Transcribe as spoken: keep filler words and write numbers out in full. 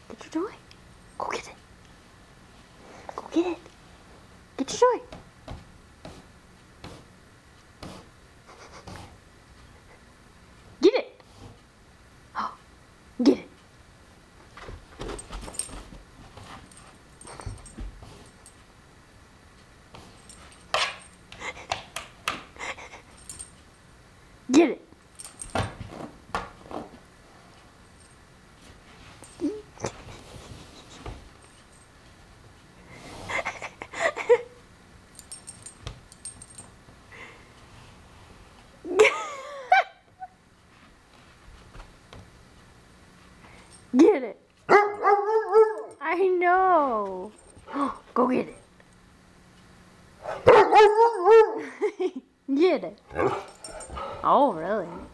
Get your toy. Go get it. Go get it. Get your toy. Get it. Oh, get it. Get it. Get it. I know. Go get it. Get it. Oh, really?